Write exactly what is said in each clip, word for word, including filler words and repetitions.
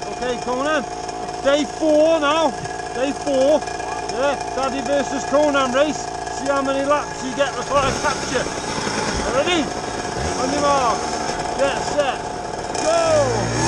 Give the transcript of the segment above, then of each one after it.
Okay, Conan. It's day four now. Day four. Yeah, Daddy versus Conan race. See how many laps you get before I capture. Ready? On your marks. Get set. Go!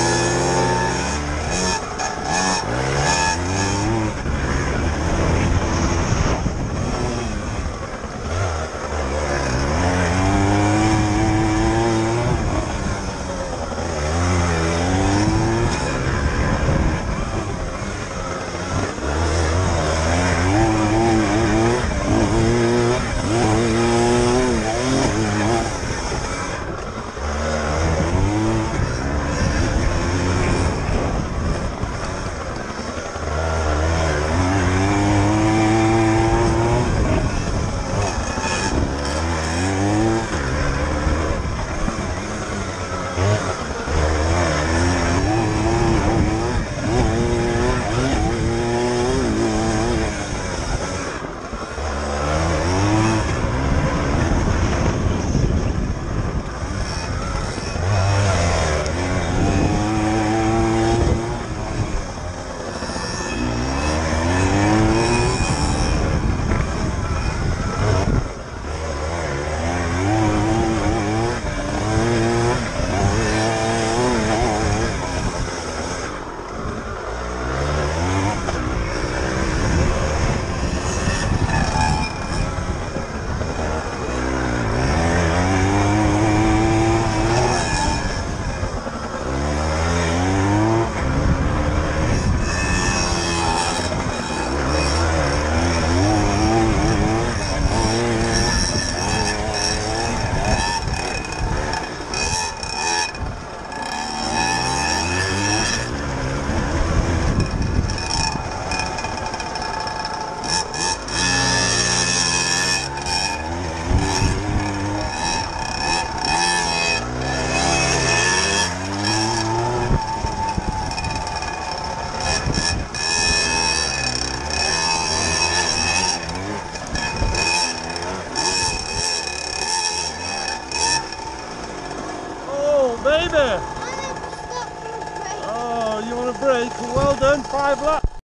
Baby! I need to stop for a break. Oh, you want a break? Well done, five laps.